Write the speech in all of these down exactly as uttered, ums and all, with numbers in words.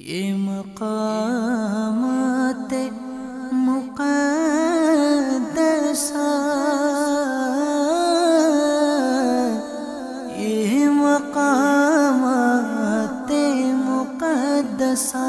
ये मक़ामात मुक़द्दसा, ये मक़ामात मुक़द्दसा।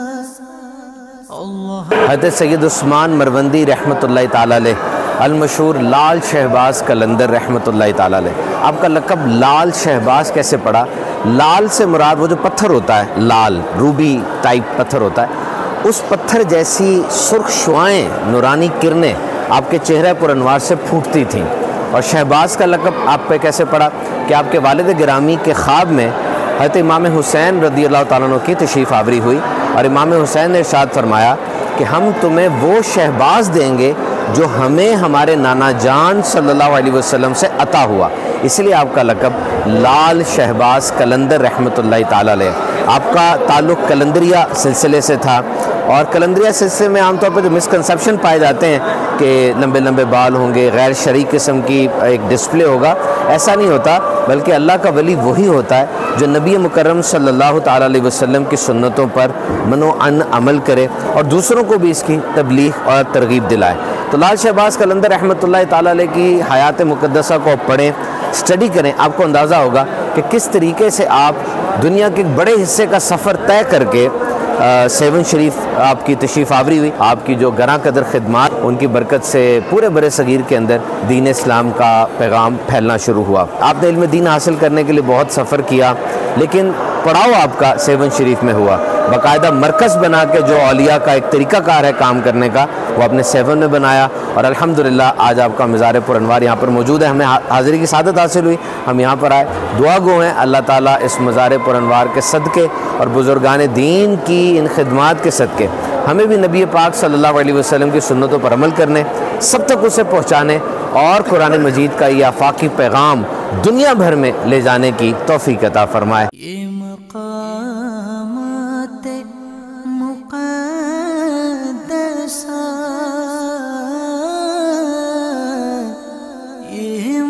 हज़रत सैयद उस्मान मरवंदी रहमतुल्लाहि ताला अलैह अल-मशहूर लाल शहबाज कलंदर रहमतुल्लाहि ताला अलैह। आपका लक़ब लाल शहबाज कैसे पड़ा? लाल से मुराद वो जो पत्थर होता है, लाल रूबी टाइप पत्थर होता है, उस पत्थर जैसी सुर्ख शुआएँ, नूरानी किरणें आपके चेहरे पर अनवार से फूटती थीं। और शहबाज का लक़ब आप पे कैसे पड़ा कि आपके वालिद गिरामी के ख्वाब में हज़रत इमाम हुसैन रज़ी अल्लाह ताला अन्हु की तशरीफ़ आवरी हुई और इमाम हुसैन ने इरशाद फरमाया कि हम तुम्हें वो शहबाज देंगे जो हमें हमारे नाना जान सल्लल्लाहु अलैहि वसल्लम से अता हुआ। इसलिए आपका लक़ब लाल शहबाज कलंदर रहमतुल्लाहि ताला अलैह। आपका ताल्लुक़ कलंदरिया सिलसिले से था और कलंदरिया सिलसिले में आमतौर पर जो मिसकंसेप्शन पाए जाते हैं कि लंबे लंबे बाल होंगे, गैर शरई किस्म की एक डिस्प्ले होगा, ऐसा नहीं होता, बल्कि अल्लाह का वली वही होता है जो नबी मुकर्रम सल्लल्लाहु ताला अलैहि वसल्लम की सुन्नतों पर मनो अन अमल करे और दूसरों को भी इसकी तबलीग और तरगीब दिलाए। तो लाल शहबाज कलंदर रहमतुल्लाहि ताला अलैह की हयात मुक़द्दसा को पढ़ें, स्टडी करें, आपको अंदाज़ा होगा कि किस तरीके से आप दुनिया के एक बड़े हिस्से का सफ़र तय करके सेवन शरीफ आपकी तशरीफ़ आवरी हुई। आपकी जो गरा कदर खिदमात, उनकी बरकत से पूरे बरे सगीर के अंदर दीन इस्लाम का पैगाम फैलना शुरू हुआ। आपने इल्म दीन हासिल करने के लिए बहुत सफ़र किया, लेकिन पड़ाव आपका सेवन शरीफ में हुआ। बाकायदा मरकज़ बना के जो औलिया का एक तरीक़ाकार है काम करने का, वो आपने सेवन में बनाया और अल्हम्दुलिल्लाह आज आपका मज़ार पुरअनवार यहाँ पर मौजूद है। हमें हाज़िरी की सादत हासिल हुई, हम यहाँ पर आए। दुआ गो हैं अल्लाह ताला इस मज़ार पुरअनवार के सदक़े और बुज़ुर्गान दीन की इन खिदमात के सदक़े हमें भी नबी पाक सल्लल्लाहु अलैहि वसल्लम की सुन्नतों पर अमल करने, सब तक उसे पहुँचाने और कुरान मजीद का ये आफाकी पैगाम दुनिया भर में ले जाने की तौफ़ीक़ अता फरमाए। ये मक़ामात मुक़द्दसा, ये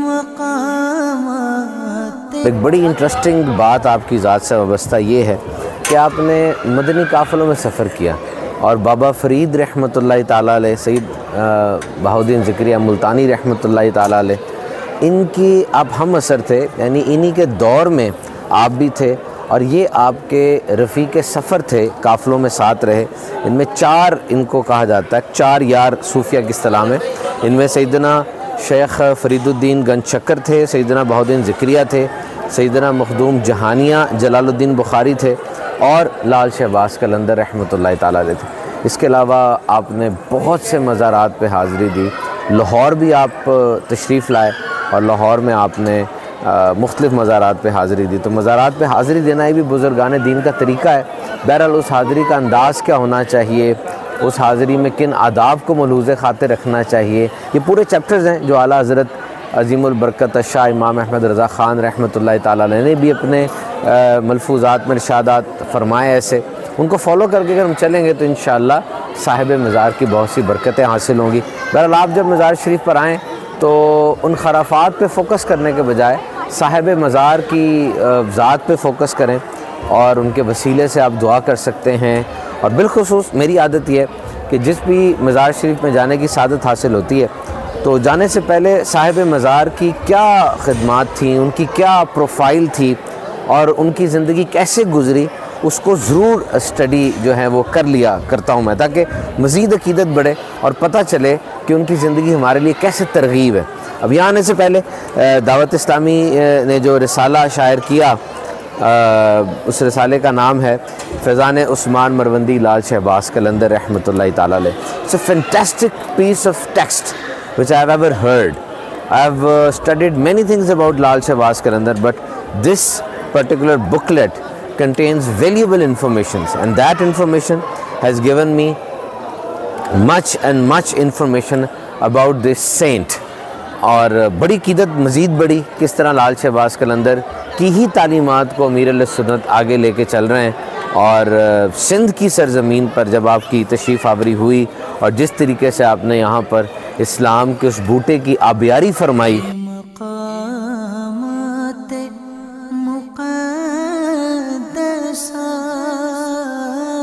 मक़ामात। एक बड़ी इंटरेस्टिंग बात आपकी ज़ात से वाबस्ता ये है कि आपने मदनी काफ़िलों में सफ़र किया और बाबा फ़रीद रहमतुल्लाहि ताला अलैह, सैयद बहाउद्दीन ज़िक्रिया मुल्तानी रहमतुल्लाहि ताला अलैह, इनकी आप हम असर थे, यानी इन्हीं के दौर में आप भी थे और ये आपके रफ़ीक़ सफ़र थे, काफ़िलों में साथ रहे। इनमें चार इनको कहा जाता है, चार यार सूफिया की इस्तिलाह में। इनमें सैयदना शेख फ़रीदुद्दीन गंज शक्कर थे, सैयदना बहाउद्दीन ज़िक्रिया थे, सैयदना मखदूम जहानिया जलालुद्दीन बुखारी थे और लाल शहबाज कलंदर रहमतुल्लाहि ताला अलैह थे। इसके अलावा आपने बहुत से मज़ारात पे हाज़िरी दी। लाहौर भी आप तशरीफ़ लाए और लाहौर में आपने मुख्तलिफ़ मज़ारात पे हाज़िरी दी। तो मज़ारात पे हाज़िरी देना ही भी बुज़ुर्गान दीन का तरीक़ा है। बहरहाल उस हाज़िरी का अंदाज़ क्या होना चाहिए, उस हाज़िरी में किन आदाब को मलूज़ ख़ातिर रखना चाहिए, ये पूरे चैप्टर्स हैं जो आला हज़रत अज़ीमुल बरकत शाह इमाम अहमद रज़ा ख़ान रहमतुल्लाहि ताला अलैह ने भी अपने मलफूज़ात में इरशादात फरमाए। ऐसे उनको फॉलो करके अगर हम चलेंगे तो इंशाअल्लाह साहिब मज़ार की बहुत सी बरकतें हासिल होंगी। बहरहाल आप जब मज़ार शरीफ पर आएँ तो उन खराफात पे फ़ोकस करने के बजाय साहिब मज़ार की ज़ात पे फ़ोकस करें और उनके वसीले से आप दुआ कर सकते हैं। और बिलख़ुसूस मेरी आदत यह है कि जिस भी मज़ार शरीफ में जाने की सादत हासिल होती है तो जाने से पहले साहिब मज़ार की क्या खिदमात थी, उनकी क्या प्रोफाइल थी और उनकी ज़िंदगी कैसे गुज़री, उसको ज़रूर स्टडी जो है वो कर लिया करता हूँ मैं, ताकि मज़ीद अक़ीदत बढ़े और पता चले कि उनकी ज़िंदगी हमारे लिए कैसे तरग़ीब है। अब यहाँ आने से पहले दावत इस्लामी ने जो रिसाला शायर किया, उस रिसाले का नाम है फैज़ान उस्मान मरवंदी लाल शहबाज कलंदर रहमतुल्लाहि ताला अलैह। It's a fantastic piece of text which I have ever heard. I have uh, studied many things about Lal Shahbaz Kalandar, but this particular booklet contains valuable information, and that information has given me much and much information about this saint. और बड़ी क़ीदत मज़ीद बड़ी किस तरह लाल शहबाज कलंदर की ही तालीमात को अमीर अहले सुन्नत आगे लेके चल रहे हैं। और सिंध की सरज़मीन पर जब आपकी तशरीफ़ आवरी हुई और जिस तरीके से आपने यहाँ पर इस्लाम के उस बूटे की आबियारी फरमाई, मक़ामात मुक़द्दसा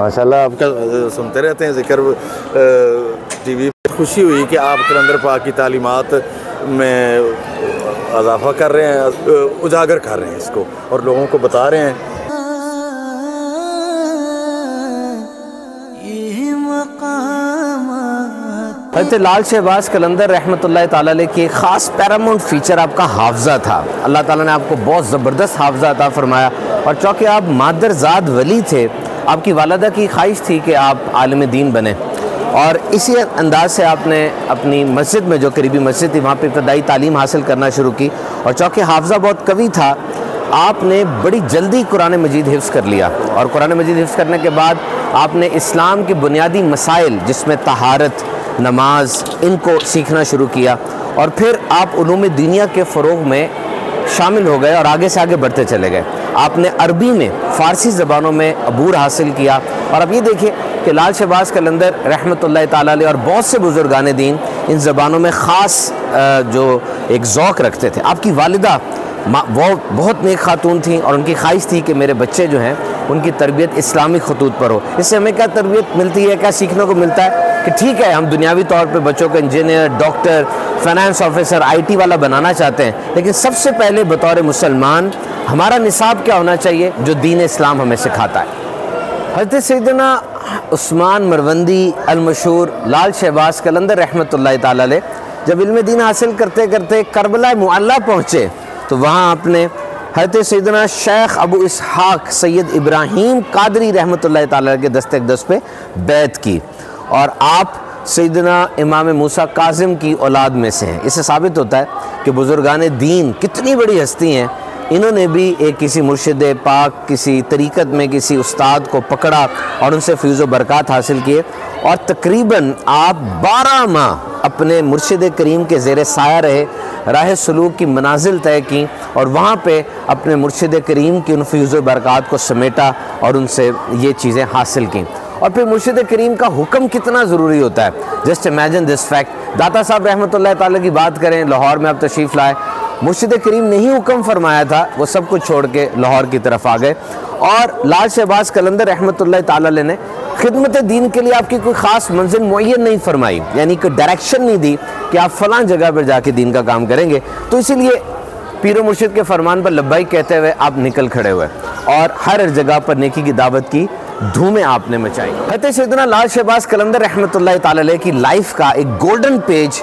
माशाल्लाह आपका सुनते रहते हैं ज़िक्र टीवी पे। खुशी हुई कि आप कलंदर पाक की तालीमात में इजाफ़ा कर रहे हैं, उजागर कर रहे हैं इसको और लोगों को बता रहे हैं। हज़रत लाल शहबाज कलंदर रहमतुल्लाह ताला अलैह की एक ख़ास पैरामाउंट फ़ीचर आपका हाफ़ज़ा था। अल्लाह ताला ने आपको बहुत ज़बरदस्त हाफ़ज़ा अता फ़रमाया और चूँकि आप मादरज़ाद वली थे, आपकी वालिदा की ख्वाहिश थी कि आप आलिम दीन बने और इसी अंदाज से आपने अपनी मस्जिद में, जो करीबी मस्जिद थी, वहाँ पर इब्तदाई तालीम हासिल करना शुरू की और चूँकि हाफ़ज़ा बहुत कवी था, आपने बड़ी जल्दी कुरान मजीद हिफ्ज़ कर लिया और कुरान मजीद हिफ्ज़ करने के बाद आपने इस्लाम के बुनियादी मसाइल जिसमें तहारत, नमाज, इनको सीखना शुरू किया और फिर आप उलूम दुनिया के फ़रोग़ में शामिल हो गए और आगे से आगे बढ़ते चले गए। आपने अरबी में, फ़ारसी ज़बानों में अबूर हासिल किया और अब ये देखिए कि लाल शहबाज कलंदर रहमतुल्लाह ताला अलैह और बहुत से बुज़ुर्गान दीन इन ज़बानों में ख़ास जो एक ज़ौक़ रखते थे। आपकी वालिदा वो बहुत नेक खातून थी और उनकी ख्वाहिश थी कि मेरे बच्चे जो हैं उनकी तरबियत इस्लामी खतूत पर हो। इससे हमें क्या तरबियत मिलती है, क्या सीखने को मिलता है कि ठीक है, हम दुनियावी तौर पे बच्चों को engineer, doctor, finance officer, IT वाला बनाना चाहते हैं, लेकिन सबसे पहले बतौर मुसलमान हमारा निसाब क्या होना चाहिए जो दीन इस्लाम हमें सिखाता है। हज़रत सैयदना उस्मान मरवंदी अल-मशहूर लाल शहबाज कलंदर रहमतुल्लाह ताला अलैह जब इल्म दीन हासिल करते करते करबला मुअल्ला पहुँचे तो वहाँ आपने हज़रत सैयदना शेख अबू इसहाक सैयद इब्राहीम कादरी रहमतुल्लाह ताला के दस्ते अक़दस पे बैत की और आप सैयदना इमाम मूसा काज़िम की औलाद में से हैं। इससे साबित होता है कि बुज़ुर्गान दीन कितनी बड़ी हस्ती हैं। इन्होंने भी एक किसी मुर्शिद पाक, किसी तरीक़त में किसी उस्ताद को पकड़ा और उनसे फ़ैज़ व बरक़ात हासिल किए और तकरीबन आप बारह माह अपने मुर्शिद करीम के ज़ेर साया रहे, राह सलूक की मनाजिल तय की और वहाँ पे अपने मुर्शिद करीम की उन फ़ैज़ व बरक़ात को समेटा और उनसे ये चीज़ें हासिल की। और फिर मुर्शिद करीम का हुक्म कितना ज़रूरी होता है। जस्ट इमेजिन दिस फैक्ट, दाता साहब रहमतुल्लाह ताला की बात करें, लाहौर में आप तशरीफ़ लाए, मुर्शिद करीम ने ही हुक्म फरमाया था, वो सब कुछ छोड़ के लाहौर की तरफ आ गए और लाल शहबाज कलंदर रहमतुल्लाह ताला अलैह ने खिदमत दीन के लिए आपकी कोई ख़ास मंजिल मुअय्यन नहीं फरमाई, यानी कोई डायरेक्शन नहीं दी कि आप फ़लाँ जगह पर जाके दीन का काम करेंगे। तो इसीलिए पीर मुर्शिद के फरमान पर लब्बाइक कहते हुए आप निकल खड़े हुए और हर जगह पर नेकी की दावत की धूमें आपने मचाई। हज़रत सैयदना लाल शहबाज कलंदर रहमतुल्लाह ताला अलैह की लाइफ का एक गोल्डन पेज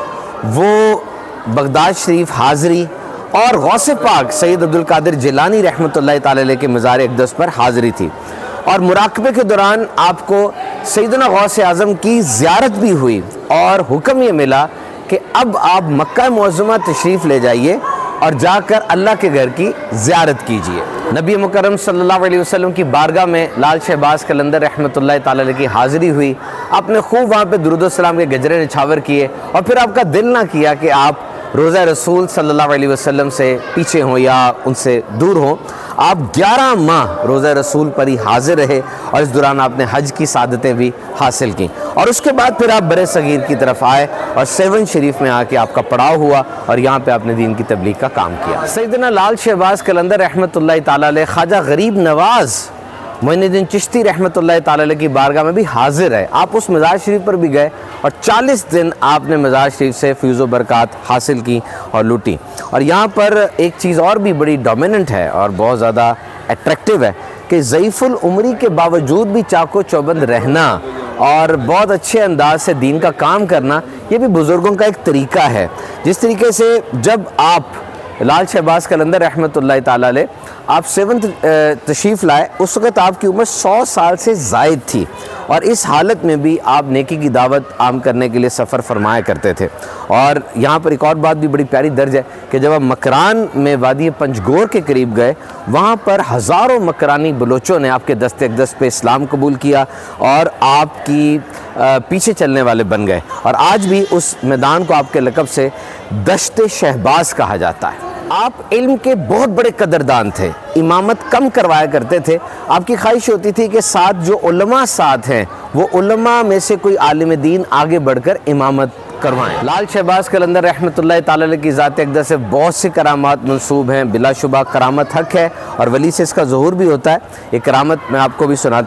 वो बगदाद शरीफ हाज़री और गौसे पाक सैयद अब्दुल कादिर जिलानी रहमतुल्लाह ताला अलैह के मज़ार अक़दस पर हाज़री थी और मुराक़बे के दौरान आपको सैयदना गौसे आज़म की ज़ियारत भी हुई और हुक्म ये मिला कि अब आप मक्का मुअज़्ज़मा तशरीफ़ ले जाइए और जाकर अल्लाह के घर की ज़ियारत कीजिए। नबी मुकर्रम सल्लल्लाहु अलैहि वसल्लम की बारगाह में लाल शहबाज कलंदर रहमतुल्लाह ताला अलैह की हाज़िरी हुई। आपने खूब वहाँ पे दुरूद व सलाम के गजरे निछावर किए और फिर आपका दिल ना किया कि आप रोज़ा रसूल सल्लल्लाहु अलैहि वसल्लम से पीछे हों या उनसे दूर हों। आप ग्यारह माह रोज़ा रसूल पर ही हाजिर रहे और इस दौरान आपने हज की सादतें भी हासिल की और उसके बाद फिर आप बरे सगीर की तरफ आए और सेवन शरीफ में आके आपका पड़ाव हुआ और यहाँ पे आपने दीन की तबलीग का काम किया। सैयदना लाल शहबाज कलंदर रहमतुल्लाह ताला अलैह ख्वाजा गरीब नवाज़ मोइनुद्दीन चिश्ती रहमतुल्लाह ताला अलैह की बारगाह में भी हाजिर है। आप उस मज़ार शरीफ पर भी गए और चालीस दिन आपने मज़ार शरीफ से फ़ैज़ व बरक़ात हासिल की और लूटी। और यहाँ पर एक चीज़ और भी बड़ी डोमिनेंट है और बहुत ज़्यादा अट्रैक्टिव है कि ज़ईफ़ुल उम्री के बावजूद भी चाको चौबंद रहना और बहुत अच्छे अंदाज से दीन का काम करना, ये भी बुज़ुर्गों का एक तरीक़ा है। जिस तरीके से जब आप लाल शहबाज कलंदर रहमतुल्लाह ताला अलैह आप सेवंथ तशरीफ़ लाए, उस वक़्त आपकी उम्र सौ साल से ज़ायद थी और इस हालत में भी आप नेकी की दावत आम करने के लिए सफ़र फरमाया करते थे। और यहाँ पर एक और बात भी बड़ी प्यारी दर्ज है कि जब आप मकरान में वादी पंजगोर के करीब गए, वहाँ पर हज़ारों मकरानी बलोचों ने आपके दस्ते अक़दस पे इस्लाम कबूल किया और आपकी पीछे चलने वाले बन गए और आज भी उस मैदान को आपके लक़ब से दश्त शहबाज कहा जाता है। आप इल्म के बहुत बड़े कदरदान थे, इमामत कम करवाया करते थे। आपकी ख्वाहिश होती थी कि साथ जो उलमा साथ हैं वो उलमा में से कोई आलिम दीन आगे बढ़कर इमामत करवाएं। लाल शहबाज कलंदर रहमतुल्लाह ताला अलैह की ज़ात अक़दस से बहुत सी करामात मंसूब हैं। बिलाशुबा करामत हक है और वली से इसका ज़हूर भी होता है। एक करामत मैं आपको भी सुनाता हूँ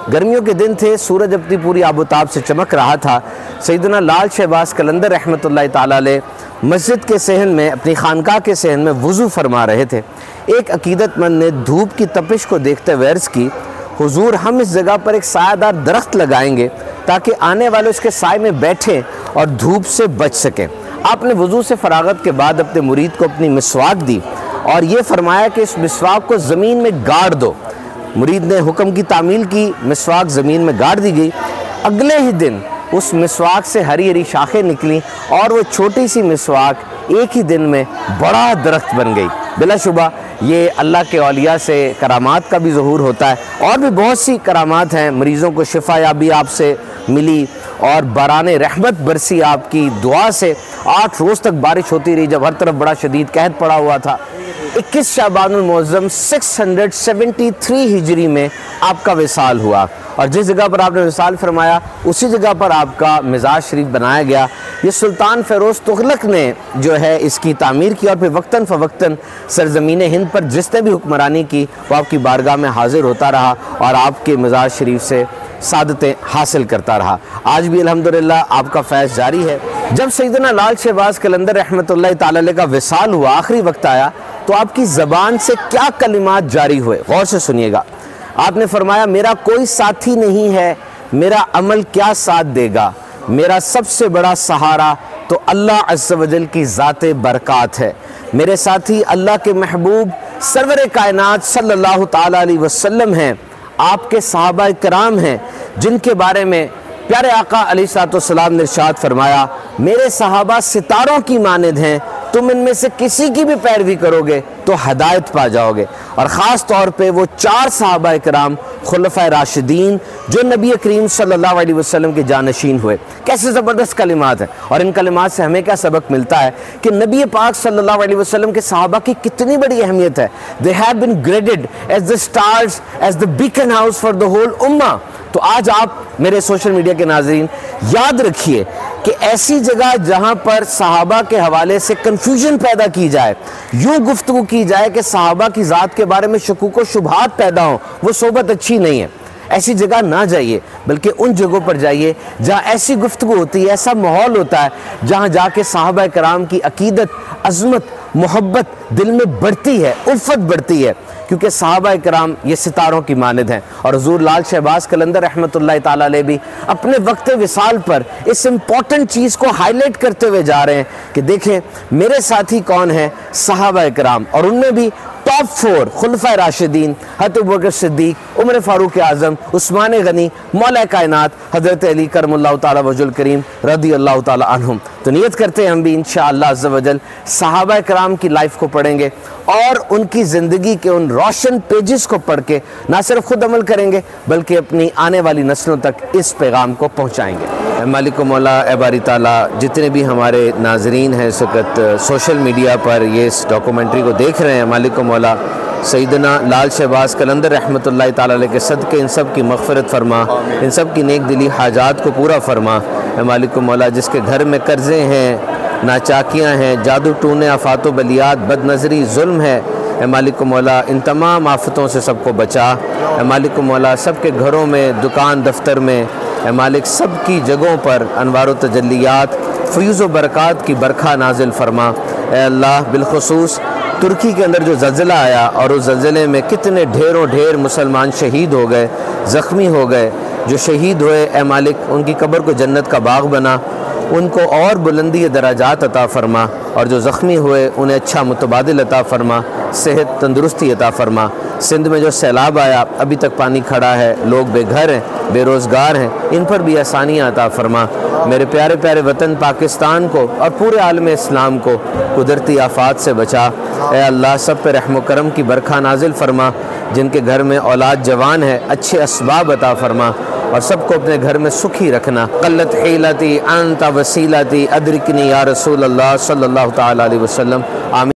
गर्मियों के दिन थे, सूरज अपनी पूरी आबोताब से चमक रहा था। सैयदना लाल शहबाज कलंदर रहमतुल्लाह ताला अलैह मस्जिद के सहन में, अपनी खानकाह के सहन में वज़ू फरमा रहे थे। एक अकीदतमंद ने धूप की तपिश को देखते हुए अर्ज़ की, हुजूर हम इस जगह पर एक सायादार दरख्त लगाएंगे ताकि आने वाले उसके साए में बैठें और धूप से बच सकें। आपने वज़ू से फरागत के बाद अपने मुरीद को अपनी मिसवाक दी और ये फरमाया कि इस मिसवाक को ज़मीन में गाड़ दो। मुरीद ने हुक्म की तामील की, मिसवाक ज़मीन में गाड़ दी गई। अगले ही दिन उस मिसवाक से हरी हरी शाखें निकली और वो छोटी सी मिसवाक एक ही दिन में बड़ा दरख्त बन गई। बिलाशुबा ये अल्लाह के औलिया से करामात का भी ज़हूर होता है, और भी बहुत सी करामात हैं। मरीज़ों को शिफा याबी आपसे मिली और बाराने रहमत बरसी आपकी दुआ से। आठ रोज़ तक बारिश होती रही जब हर तरफ बड़ा शदीद कहत पड़ा हुआ था। इक्कीस शाबानुल मुअज़्ज़म छह सौ तिहत्तर हिजरी में आपका विसाल हुआ और जिस जगह पर आपने विसाल फरमाया उसी जगह पर आपका मिज़ार शरीफ बनाया गया। ये सुल्तान फ़िरोज़ तुगलक ने जो है इसकी तामीर की और फिर वक्तन फ़वक्तन सरज़मीन हिंद पर जिसने भी हुक्मरानी की वो आपकी बारगाह में हाजिर होता रहा और आपके मिज़ार शरीफ से सादतें हासिल करता रहा। आज भी अल्हम्दुलिल्लाह आपका फैज़ जारी है। जब सैयदना लाल शहबाज कलंदर रहमतुल्लाह ताला अलैह का विसाल हुआ, आखिरी वक्त आया, तो आपकी ज़बान से क्या कलिमात जारी हुए, गौर से सुनिएगा। आपने फरमाया, मेरा कोई साथी नहीं है, मेरा अमल क्या साथ देगा, मेरा सबसे बड़ा सहारा तो अल्लाह अज़्ज़ व जल की ज़ाते बरकात है। मेरे साथी अल्लाह के महबूब सरवर कायनात सल्लल्लाहु ताला अलैहि वसल्लम हैं, आपके सहाबा कराम हैं, जिनके बारे में प्यारे आका अलैहिस्सलाम ने इरशाद फरमाया, मेरे सहाबा सितारों की मानिद हैं, तुम इनमें से किसी की भी पैरवी करोगे तो हदायत पा जाओगे। और ख़ास तौर पे वो चार सहाबा कराम खुलफ़ाए राशिदीन जो नबी करीम सल्लल्लाहु अलैहि वसल्लम के जानशीन हुए। कैसे ज़बरदस्त कलिमात हैं, और इन कलिमात से हमें क्या सबक मिलता है कि नबी पाक सल्लल्लाहु अलैहि वसल्लम के सहाबा की कितनी बड़ी अहमियत है। They have been graded as the stars, as the beacon house for the whole उम्मा। तो आज आप मेरे सोशल मीडिया के नाज़रीन याद रखिए कि ऐसी जगह जहाँ पर सहाबा के हवाले से कन्फ्यूजन पैदा की जाए, यूँ गुफ्तगू की जाए कि सहाबा की ज़ात के बारे में शकूक व शुबहात पैदा हों, वो सोबत अच्छी नहीं है। ऐसी जगह ना जाइए, बल्कि उन जगहों पर जाइए जहाँ ऐसी गुफ्तगू होती है, ऐसा माहौल होता है, जहाँ जाके सहाबा कराम की अकीदत, अज़मत, मोहब्बत दिल में बढ़ती है, उल्फत बढ़ती है, क्योंकि सहाबा कराम ये सितारों की मानिद हैं। और हुज़ूर लाल शहबाज कलंदर रहमतुल्लाह ताला अलैह भी अपने वक्त विसाल पर इस इम्पॉर्टेंट चीज़ को हाईलाइट करते हुए जा रहे हैं कि देखें मेरे साथी कौन है, सहाबा कराम, और उनमें भी टॉप फोर खुलफ़ाए राशिदीन हज़रत अबू बकर सिद्दीक़, उमर फ़ारूक आज़म, उस्मान गनी, मौला कायनात हज़रत अली करमुल्लाहु ताला वजुल करीम रज़ियल्लाहु ताला अन्हुम। तो नियत करते हैं हम भी इंशाअल्लाह अज़्ज़ व जल सहाबा कराम की लाइफ को पढ़ेंगे और उनकी ज़िंदगी के उन रोशन पेजेस को पढ़ के ना सिर्फ खुद अमल करेंगे बल्कि अपनी आने वाली नस्लों तक इस पैगाम को पहुँचाएँगे। मालिक मौला ए बारी ताला, जितने भी हमारे नाजरीन हैं इस वक्त सोशल मीडिया पर ये इस डॉक्यूमेंट्री को देख रहे हैं, मालिक मौला सैयदना लाल शहबाज कलंदर रहमतुल्लाह ताला अलैह के सदक़े इन सब की मग़फ़िरत फरमा, इन सब की नेक दिली हाजात को पूरा फरमा। मालिक मौला, जिसके घर में कर्ज़े हैं, नाचाकियाँ हैं, जादू टूने, आफ़ात बलियात, बदनज़री, जुल्म है, मालिक मौला इन तमाम आफ़तों से सबको बचा। मालिक मौला सबके घरों में, दुकान दफ्तर में, मालिक सब की जगहों पर अनवार व तजल्लियात, फ़यूज़ व बरक़ात की बरखा नाजिल फरमा। ए अल्लाह, बिलखुसूस तुर्की के अंदर जो ज़ल्ज़ला आया और उस ज़ल्ज़ले में कितने ढेरों ढेर मुसलमान शहीद हो गए, ज़ख्मी हो गए, जो शहीद हुए ए मालिक उनकी कब्र को जन्नत का बाग बना, उनको और बुलंदी दराजात अता फ़रमा, और जो ज़ख्मी हुए उन्हें अच्छा मुतबादिल अता फ़रमा, सेहत तंदुरुस्ती अता फ़रमा। सिंध में जो सैलाब आया, अभी तक पानी खड़ा है, लोग बेघर हैं, बेरोज़गार हैं, इन पर भी आसानियाँ अता फ़रमा। मेरे प्यारे प्यारे वतन पाकिस्तान को और पूरे आलम इस्लाम को कुदरती आफ़ात से बचा। ए अल्लाह, सब पे रहम करम की बरखा नाजिल फ़रमा। जिनके घर में औलाद जवान है, अच्छे असबाब अता फ़रमा, और सबको अपने घर में सुखी रखना। क़ल्लत हिलती अंत वसीलती अदरिकनी या रसूल अल्लाह सल्लल्लाहु ताला अलैहि वसल्लम। आमीन।